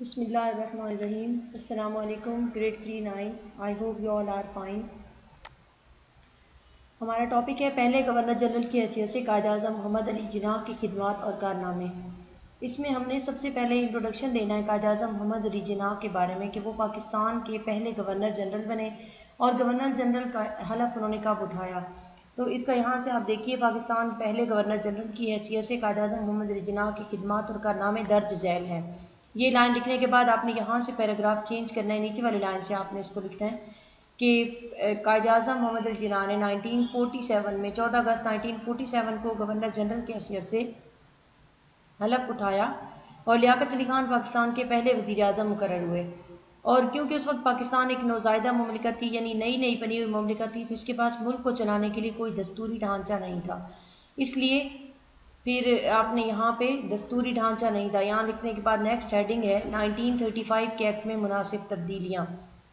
बिस्मिल्लाहिर्रहमानिर्रहीम। अस्सलामु अलैकुम। Grade 3-9। I hope you all are fine. हमारा टॉपिक है पहले गवर्नर जनरल की हैसियत से कायद आज़म मोहम्मद अली जिन्नाह की खिदमत और कारनामे। इसमें हमने सबसे पहले इंट्रोडक्शन देना है कायद आज़म मोहम्मद अली जिन्नाह के बारे में कि वो पाकिस्तान के पहले गवर्नर जनरल बने और गवर्नर जनरल का हलफ उन्होंने कब उठाया। तो इसका यहाँ से आप देखिए, पाकिस्तान पहले गवर्नर जनरल की हैसियत से कायद आज़म मोहम्मद अली जिन्नाह की खिदमत और कारनामे दर्ज झैल है। ये लाइन लिखने के बाद आपने यहाँ से पैराग्राफ चेंज करना है, नीचे वाली लाइन से आपने इसको लिखना है कि कायद आज़म मोहम्मद अली जिन्नाह ने 1947 में 14 अगस्त 1947 को गवर्नर जनरल की हैसियत से हलफ उठाया और लियाकत अली खान पाकिस्तान के पहले वज़ीर आज़म मुकर्रर हुए। और क्योंकि उस वक्त पाकिस्तान एक नौज़ायदा मुमलिकत थी, यानी नई नई बनी हुई मुमलिकत थी, तो उसके पास मुल्क को चलाने के लिए कोई दस्तूरी ढांचा नहीं था। इसलिए फिर आपने यहाँ पे दस्तूरी ढांचा नहीं था, यहाँ लिखने के बाद नेक्स्ट हेडिंग है 1935 के एक्ट में मुनासिब तब्दीलियाँ।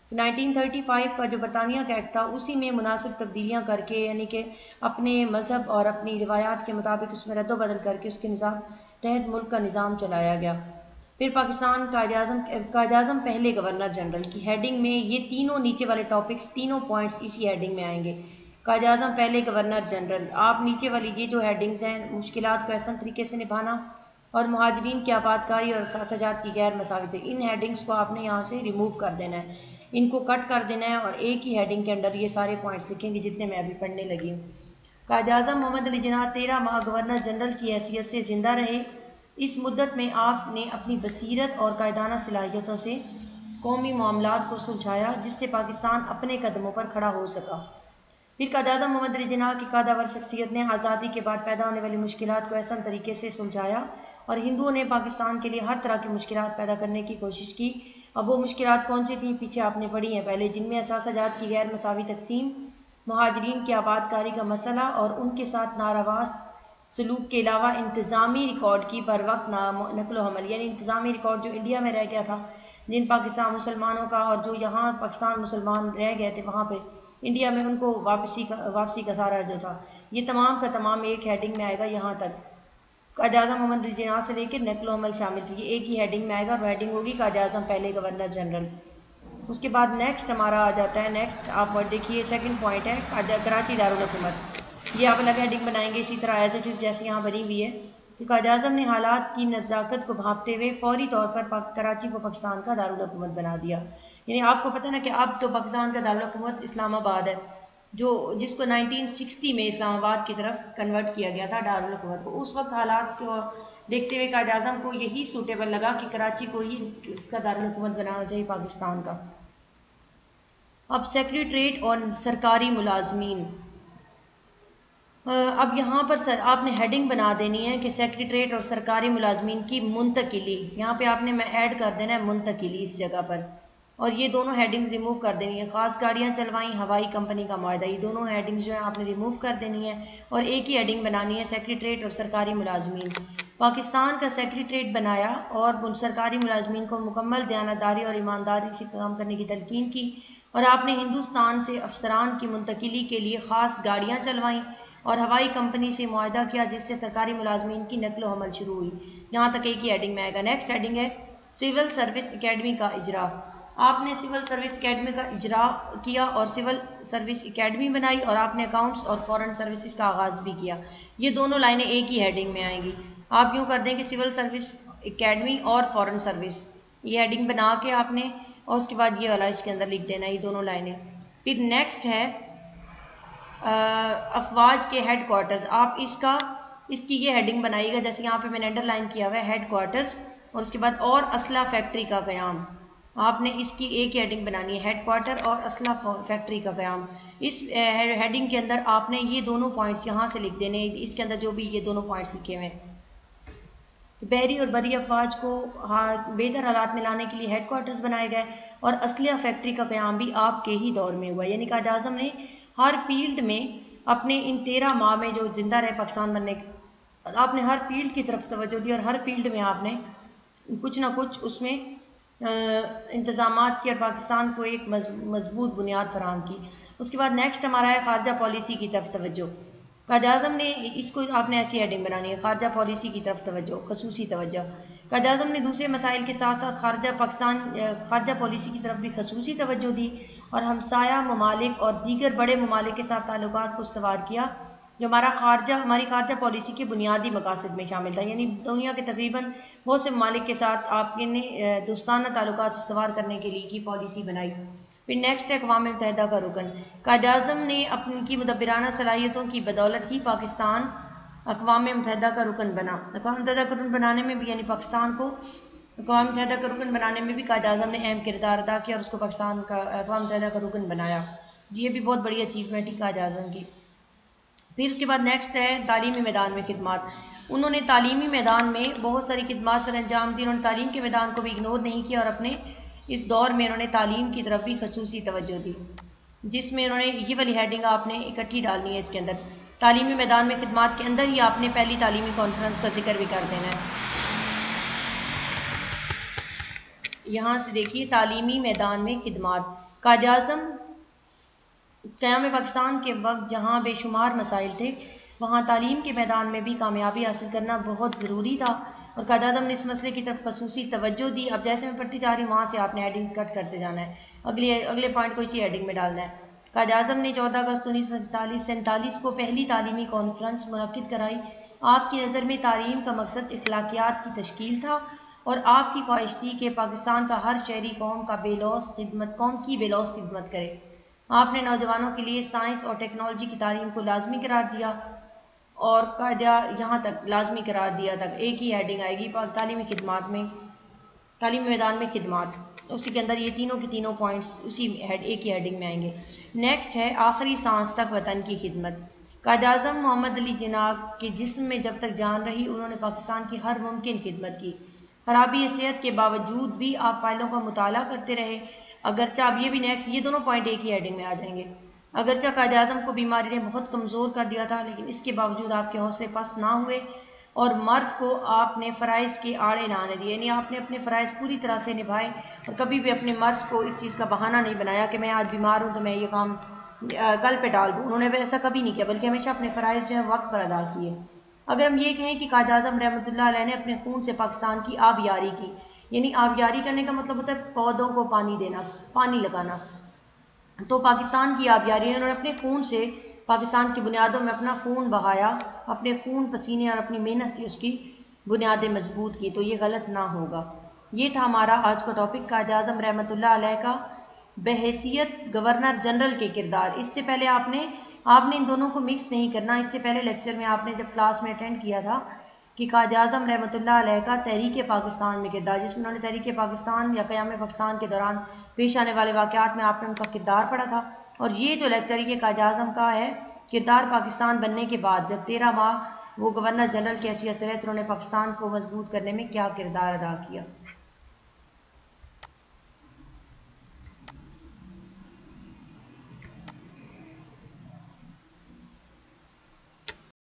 1935 का जो बरतानिया का एक्ट था उसी में मुनासिब तब्दीलियाँ करके, यानी कि अपने मज़हब और अपनी रिवायात के मुताबिक उसमें रद्द-बदल करके उसके निज़ाम तहत मुल्क का निज़ाम चलाया गया। फिर पाकिस्तान कायद आज़म पहले गवर्नर जनरल की हेडिंग में ये तीनों नीचे वाले टॉपिक्स, तीनों पॉइंट्स इसी हेडिंग में आएंगे। कायद आज़म पहले गवर्नर जनरल, आप नीचे वाली ये जो हेडिंग्स हैं, मुश्किलात को आसान तरीके से निभाना और मुहाजिरीन की आबादकारी और सासाजात की गैर मसावित, इन हेडिंग्स को आपने यहाँ से रिमूव कर देना है, इनको कट कर देना है और एक ही हेडिंग के अंदर ये सारे पॉइंट्स लिखेंगे जितने मैं अभी पढ़ने लगी हूँ। कायद आज़म मोहम्मद अली जिन्नाह 13 माह गवर्नर जनरल की हैसियत से ज़िंदा रहे। इस मुद्दत में आपने अपनी बसीरत और कायदाना सलाहियतों से कौमी मामलात को सुलझाया, जिससे पाकिस्तान अपने कदमों पर खड़ा हो सका। फिर कायद आज़म मोहम्मद अली जिन्नाह की कदावर शख्सियत ने आज़ादी के बाद पैदा होने वाली मुश्किलात को आसान तरीके से सुलझाया और हिंदुओं ने पाकिस्तान के लिए हर तरह की मुश्किलात पैदा करने की कोशिश की। अब वो मुश्किलात कौन सी थी, पीछे आपने पढ़ी हैं पहले, जिनमें असासाजात की गैर मसावी तकसीम, मुहाजिरीन की आबादकारी का मसला और उनके साथ नारावास सलूक के अलावा इंतज़ामी रिकॉर्ड की बर वक्त नकलो हमल, यानी इंतज़ामी रिकॉर्ड जो इंडिया में रह गया था, जिन पाकिस्तान मुसलमानों का, और जो यहाँ पाकिस्तान मुसलमान रह गए थे वहाँ पे इंडिया में, उनको वापसी का सारा जो था, ये तमाम का तमाम एक हेडिंग में आएगा। यहाँ तक कायद आज़म मोहम्मद अली जिन्नाह से लेकर नकलो हमल शामिल थी, ये एक ही हेडिंग में आएगा और हेडिंग होगी कायद आज़म पहले गवर्नर जनरल। उसके बाद नेक्स्ट हमारा आ जाता है, नेक्स्ट आप देखिए सेकंड पॉइंट है कराची दारुल हुकूमत। ये आप अलग हेडिंग बनाएंगे इसी तरह एज इट इज़ जैसे यहाँ बनी हुई है कि कायद आज़म ने हालात की नज़ाकत को भांपते हुए फौरी तौर पर कराची को पाकिस्तान का दारुल हुकूमत बना दिया। यानी आपको पता है ना कि अब तो पाकिस्तान का दारुल हुकूमत इस्लामाबाद है, जिसको 1960 में इस्लामाबाद की तरफ कन्वर्ट किया गया था दारुल हुकूमत को। उस वक्त हालात को देखते हुए कायद आज़म को यही सूटेबल लगा कि कराची को ही इसका दारुल हुकूमत बनाना चाहिए पाकिस्तान का। अब सेक्रेटरीट और सरकारी मुलाजमीन, अब यहाँ पर आपने हेडिंग बना देनी है कि सेक्रेटरीट और सरकारी मुलाजमीन की मुंतकिली, यहाँ पे आपने मैं ऐड कर देना है मुंतकिली इस जगह पर, और ये दोनों हेडिंग्स रिमूव कर देनी है। ख़ास गाड़ियाँ चलवाई, हवाई कंपनी का मुआहदा, ये दोनों हेडिंग्स जो है आपने रिमूव कर देनी है और एक ही हेडिंग बनानी है सेक्रेटरीट और सरकारी मुलाजमीन। पाकिस्तान का सेक्रेटरीट बनाया और सरकारी मुलाजमीन को मुकम्मल दयानतदारी और ईमानदारी से काम करने की तलकीन की, और आपने हिंदुस्तान से अफसरान की मुंतकिली के लिए ख़ास गाड़ियाँ चलवाईं और हवाई कंपनी से मुआहदा किया, जिससे सरकारी मुलाजमीन की नकलो हमल शुरू हुई। यहाँ तक एक ही हेडिंग में आएगा। नेक्स्ट हेडिंग है सिविल सर्विस एकेडमी का इजरा। आपने सिविल सर्विस एकेडमी का इजरा किया और सिविल सर्विस एकेडमी बनाई और आपने अकाउंट्स और फॉरेन सर्विसेज का आगाज़ भी किया। ये दोनों लाइनें एक ही हेडिंग में आएंगी। आप यूँ कर दें कि सिविल सर्विस एकेडमी और फॉरेन सर्विस, ये हेडिंग बना के आपने, और उसके बाद ये वाला इसके अंदर लिख देना, ये दोनों लाइनें। फिर नेक्स्ट है अफवाज के हेड क्वार्टर्स। आप इसकी ये हेडिंग बनाइएगा, जैसे यहाँ पे मैंने अंडरलाइन किया हुआ है हेड क्वार्टर्स, और उसके बाद और असला फैक्ट्री का क़याम। आपने इसकी एक हेडिंग बनानी है, हेड क्वार्टर और असला फैक्ट्री का क़याम। इस हेडिंग के अंदर आपने ये दोनों पॉइंट्स यहाँ से लिख देने, इसके अंदर जो भी ये दोनों पॉइंट्स लिखे हुए हैं। बहरी और बरी अफवाज को बेहतर हालात में लाने के लिए हेड क्वार्टर्स बनाए गए और असलिया फैक्ट्री का क़याम भी आपके ही दौर में हुआ। यानी कायद आज़म ने हर फील्ड में अपने इन 13 माह में जो जिंदा रहे पाकिस्तान बनने, आपने हर फील्ड की तरफ तवज्जो दी और हर फील्ड में आपने कुछ ना कुछ उसमें इंतज़ामात किए और पाकिस्तान को एक मजबूत बुनियाद फराहम की। उसके बाद नेक्स्ट हमारा है खारजा पॉलिसी की तरफ तवज्जो। कायद आज़म ने इसको आपने ऐसी हेडिंग बनानी है, खारजा पॉलिसी की तरफ तवज्जो, खसूसी तवज्जो। कायद आज़म ने दूसरे मसाइल के साथ साथ खारजा पॉलिसी की तरफ भी खसूसी तवज्जो दी और हमसाया ममालिक और दीगर बड़े ममालिक के साथ ताल्लुकात को इस्तवार किया, जो हमारी खारजा पॉलिसी के बुनियादी मकासद में शामिल था। यानी दुनिया के तकरीबन बहुत से ममालिक के साथ आपने दोस्ताना ताल्लुकात इस्तवार करने के लिए की पॉलिसी बनाई। फिर नेक्स्ट है अक़वाम मुत्तहिदा का रुकन। कायद आज़म ने अपनी मुदब्बिराना सलाहियतों की बदौलत ही पाकिस्तान अक़वाम मुत्तहिदा का रुकन बना। अक़वाम मुत्तहिदा का रुकन बनाने में भी, यानी पाकिस्तान को अक़वाम मुत्तहिदा का रुकन बनाने में भी कायद आज़म ने अहम किरदार अदा किया और उसको पाकिस्तान का अक़वाम मुत्तहिदा का रुकन बनाया। ये भी बहुत बड़ी अचीवमेंट थी कायद आज़म की। फिर उसके बाद नेक्स्ट है तालीमी मैदान में खिदमत। उन्होंने तालीमी मैदान में बहुत सारी खिदमत सर अंजाम दी। उन्होंने तालीम के मैदान को भी इग्नोर नहीं किया और अपने इस दौर में उन्होंने तालीम की तरफ भी खसूसी तवज्जो दी, जिसमें उन्होंने ये वाली हेडिंग आपने इकट्ठी डालनी है इसके अंदर। तालीमी मैदान में खिदमत के अंदर ही आपने पहली तालीमी कॉन्फ्रेंस का जिक्र भी कर देना है। यहाँ से देखिए तालीमी मैदान में खिदमत। कायद आज़म क़याम पाकिस्तान के वक्त जहाँ बेशुमार मसाइल थे, वहाँ तालीम के मैदान में भी कामयाबी हासिल करना बहुत ज़रूरी था और कायद आज़म ने इस मसले की तरफ खसूसी तवज्जो दी। अब जैसे मैं पढ़ती जा रही हूँ वहाँ से आपने हेडिंग कट करते जाना है, अगले पॉइंट को इसी हेडिंग में डालना है। कायद आज़म ने 14 अगस्त 1947 को पहली तालीमी कॉन्फ्रेंस मुनक्किद कराई। आपकी नज़र में तालीम का मकसद अखलाकियात की तश्कील था और आपकी ख्वाहिश थी कि पाकिस्तान का हर शहरी कौम की बेलौस खिदमत करे। आपने नौजवानों के लिए साइंस और टेक्नोलॉजी की तालीम को लाजमी करार दिया और कायदा यहाँ तक लाजमी करार दिया तक एक ही हेडिंग आएगी तालीमी खिदमत में, तालीमी मैदान में खिदमत। उसी के अंदर ये तीनों के तीनों पॉइंट्स एक ही हेडिंग में आएंगे। नेक्स्ट है आखिरी सांस तक वतन की खिदमत। कायद आज़म मोहम्मद अली जिन्ना के जिस्म में जब तक जान रही, उन्होंने पाकिस्तान की हर मुमकिन खिदमत की। खराबी सेहत के बावजूद भी आप फाइलों का मुताला करते रहे। अगरचा अब ये भी नेक्स्ट, ये दोनों पॉइंट एक ही हेडिंग में आ जाएंगे। अगरचा कायद आज़म को बीमारी ने बहुत कमज़ोर कर दिया था, लेकिन इसके बावजूद आपके हौसले पस्त ना हुए और मर्ज़ को आपने फ़राइज़ के आड़े ना आने दिए। यानी आपने अपने फ़राइज़ पूरी तरह से निभाए और कभी भी अपने मर्ज़ को इस चीज़ का बहाना नहीं बनाया कि मैं आज बीमार हूँ तो मैं ये काम कल पे डाल दूँ। उन्होंने ऐसा कभी नहीं किया, बल्कि हमेशा अपने फ़राइज़ जो है वक्त पर अदा किए। अगर हम ये कहें कि कायद आज़म रहमतुल्लाह अलैह ने अपने खून से पाकिस्तान की आबियारी की, यानी आबियारी करने का मतलब होता है पौधों को पानी देना, पानी लगाना, तो पाकिस्तान की आबियारी, उन्होंने अपने खून से पाकिस्तान की बुनियादों में अपना खून बहाया, अपने खून पसीने और अपनी मेहनत से उसकी बुनियादें मजबूत की, तो ये गलत ना होगा। ये था हमारा आज का टॉपिक, कायद आज़म रहमतुल्लाह अलैह का बहैसियत गवर्नर जनरल के किरदार। इससे पहले आपने इन दोनों को मिक्स नहीं करना। इससे पहले लेक्चर में आपने जब क्लास में अटेंड किया था कि कायद आज़म रहमतुल्लाह अलैह का तहरीक पाकिस्तान में किरदार, जिसमें उन्होंने तहरीक पाकिस्तान या क़याम पाकिस्तान के दौरान पेश आने वाले वाक़यात में आपने उनका किरदार पढ़ा था। और ये जो लेक्चर ये कायद आज़म का है किरदार पाकिस्तान बनने के बाद, जब 13 माह वो गवर्नर जनरल की हैसियत से रहे तो उन्होंने पाकिस्तान को मजबूत करने में क्या किरदार अदा किया।